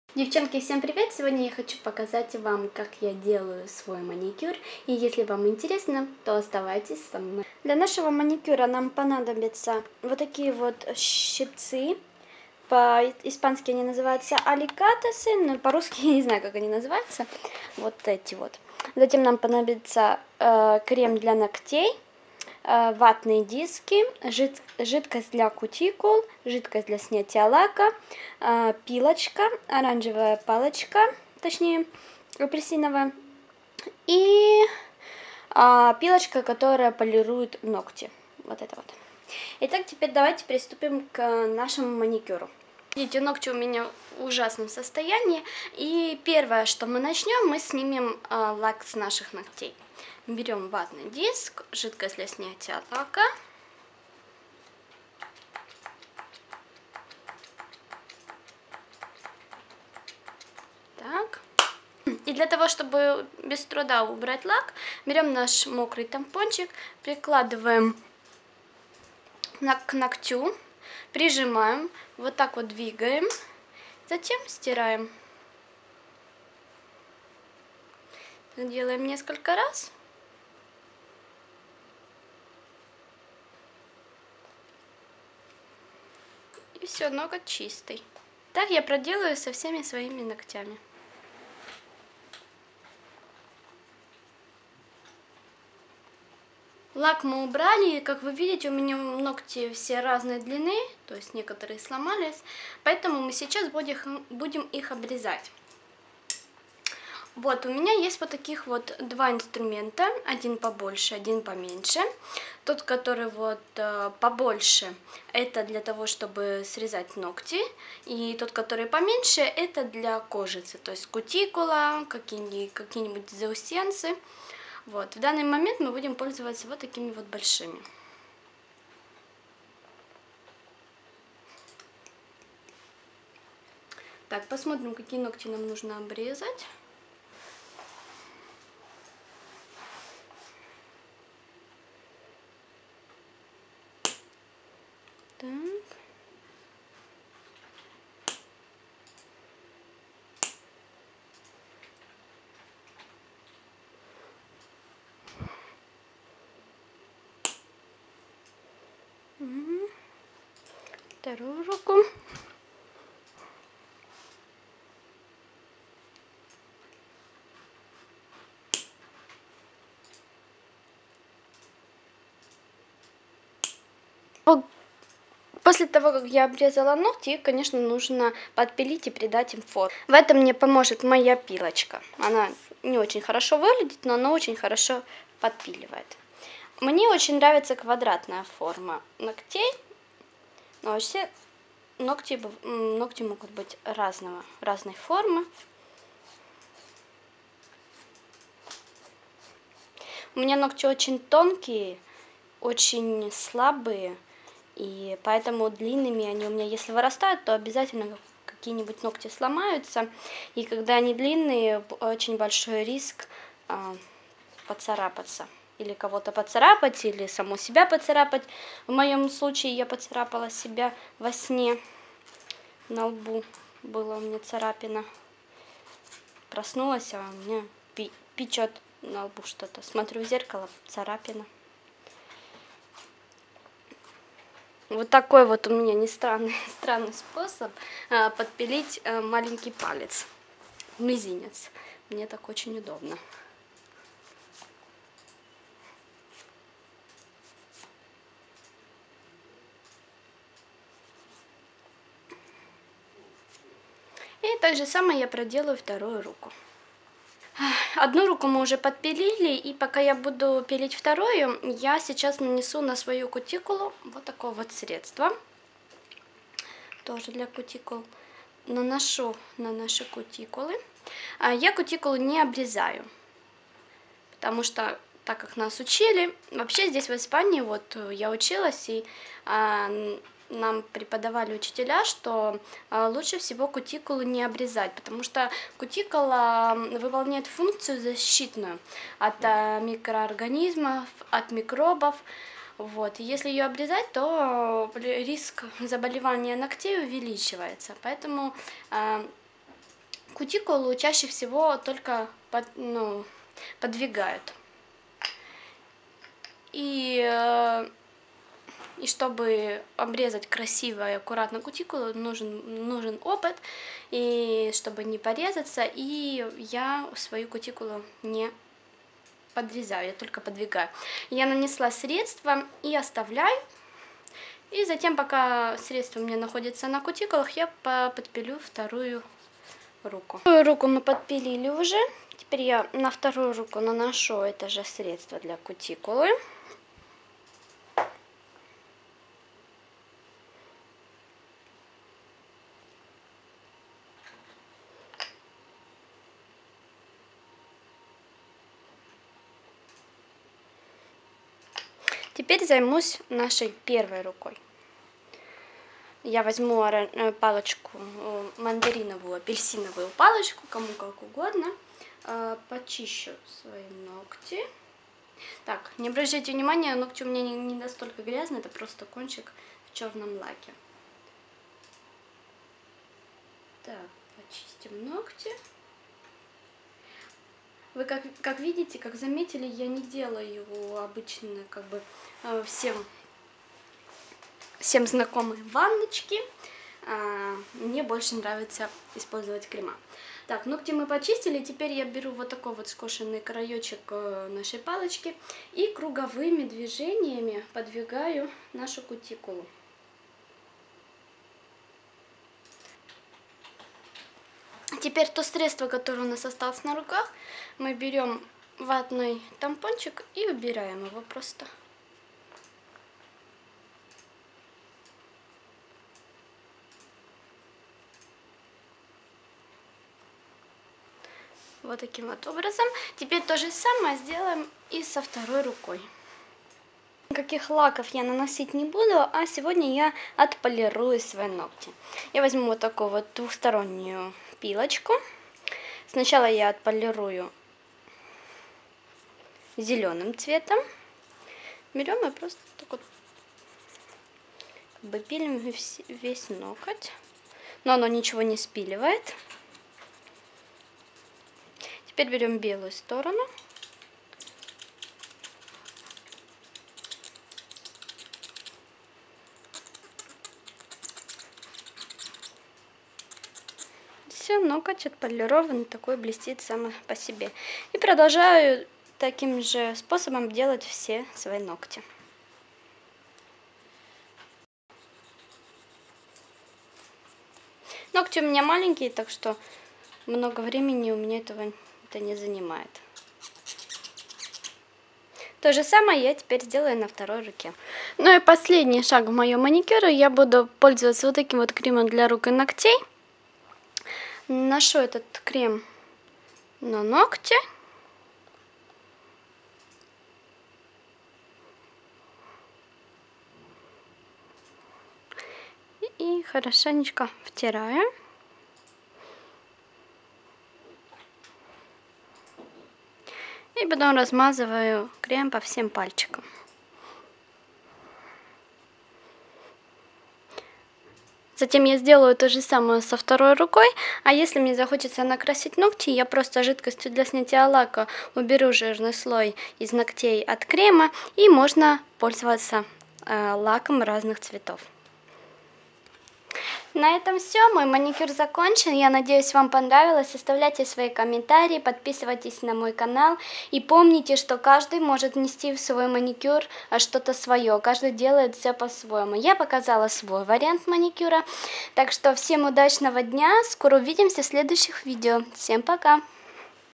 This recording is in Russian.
Девчонки, всем привет! Сегодня я хочу показать вам, как я делаю свой маникюр. И если вам интересно, то оставайтесь со мной. Для нашего маникюра нам понадобятся вот такие вот щипцы. По-испански они называются аликатесы, но по-русски я не знаю, как они называются. Вот эти вот. Затем нам понадобится крем для ногтей, ватные диски, жидкость для кутикул, жидкость для снятия лака, пилочка, оранжевая палочка, точнее апельсиновая, и пилочка, которая полирует ногти. Вот это вот. Итак, теперь давайте приступим к нашему маникюру. Видите, ногти у меня в ужасном состоянии. И первое, что мы начнем, мы снимем лак с наших ногтей. Берем ватный диск, жидкость для снятия лака. Так. И для того, чтобы без труда убрать лак, берем наш мокрый тампончик, прикладываем к ногтю, прижимаем, вот так вот двигаем, затем стираем. Делаем несколько раз. И все, ноготь чистый. Так я проделаю со всеми своими ногтями. Лак мы убрали, и как вы видите, у меня ногти все разной длины, то есть некоторые сломались, поэтому мы сейчас будем их обрезать. Вот, у меня есть вот таких вот два инструмента, один побольше, один поменьше. Тот, который вот побольше, это для того, чтобы срезать ногти, и тот, который поменьше, это для кожицы, то есть кутикула, какие-нибудь заусенцы. Вот, в данный момент мы будем пользоваться вот такими вот большими. Так, посмотрим, какие ногти нам нужно обрезать. Так. Вторую руку. После того, как я обрезала ногти, их, конечно, нужно подпилить и придать им форму. В этом мне поможет моя пилочка. Она не очень хорошо выглядит, но она очень хорошо подпиливает. Мне очень нравится квадратная форма ногтей, но вообще ногти могут быть разной формы. У меня ногти очень тонкие, очень слабые. И поэтому длинными они у меня, если вырастают, то обязательно какие-нибудь ногти сломаются. И когда они длинные, очень большой риск поцарапаться. Или кого-то поцарапать, или саму себя поцарапать. В моем случае я поцарапала себя во сне. На лбу была у меня царапина. Проснулась, а у меня печет на лбу что-то. Смотрю в зеркало, царапина. Вот такой вот у меня не странный способ подпилить маленький палец, мизинец. Мне так очень удобно. И так же самое я проделаю вторую руку. Одну руку мы уже подпилили, и пока я буду пилить вторую, я сейчас нанесу на свою кутикулу вот такое вот средство. Тоже для кутикул. Наношу на наши кутикулы. Я кутикулу не обрезаю, потому что, так как нас учили, вообще здесь в Испании, вот я училась, и нам преподавали учителя, что лучше всего кутикулу не обрезать, потому что кутикула выполняет функцию защитную от микроорганизмов, от микробов. Вот. И если ее обрезать, то риск заболевания ногтей увеличивается. Поэтому кутикулу чаще всего только подвигают. И чтобы обрезать красиво и аккуратно кутикулу, нужен опыт, и чтобы не порезаться, и я свою кутикулу не подрезаю, я только подвигаю. Я нанесла средство и оставляю, и затем, пока средство у меня находится на кутикулах, я подпилю вторую руку. Вторую руку мы подпилили уже, теперь я на вторую руку наношу это же средство для кутикулы. Теперь займусь нашей первой рукой. Я возьму палочку, мандариновую, апельсиновую палочку, кому как угодно. Почищу свои ногти. Так, не обращайте внимания, ногти у меня не настолько грязные, это просто кончик в черном лаке. Так, почистим ногти. Вы как видите, как заметили, я не делаю обычно всем знакомые ванночки. Мне больше нравится использовать крема. Так, ногти мы почистили, теперь я беру вот такой вот скошенный краечек нашей палочки и круговыми движениями подвигаю нашу кутикулу. Теперь то средство, которое у нас осталось на руках, мы берем ватный тампончик и убираем его просто. Вот таким вот образом. Теперь то же самое сделаем и со второй рукой. Никаких лаков я наносить не буду, а сегодня я отполирую свои ногти. Я возьму вот такую вот двухстороннюю пилочку. Сначала я отполирую зеленым цветом. Берем и просто так вот пилим весь ноготь. Но оно ничего не спиливает. Теперь берем белую сторону. Все, ноготь отполирован, такой блестит сам по себе. И продолжаю таким же способом делать все свои ногти. Ногти у меня маленькие, так что много времени у меня это не занимает. То же самое я теперь сделаю на второй руке. Ну и последний шаг в моем маникюре. Я буду пользоваться вот таким вот кремом для рук и ногтей. Наношу этот крем на ногти. И хорошенечко втираю. И потом размазываю крем по всем пальчикам. Затем я сделаю то же самое со второй рукой, а если мне захочется накрасить ногти, я просто жидкостью для снятия лака уберу жирный слой из ногтей от крема, и можно пользоваться лаком разных цветов. На этом все, мой маникюр закончен, я надеюсь, вам понравилось. Оставляйте свои комментарии, подписывайтесь на мой канал и помните, что каждый может внести в свой маникюр что-то свое, каждый делает все по-своему. Я показала свой вариант маникюра, так что всем удачного дня, скоро увидимся в следующих видео. Всем пока!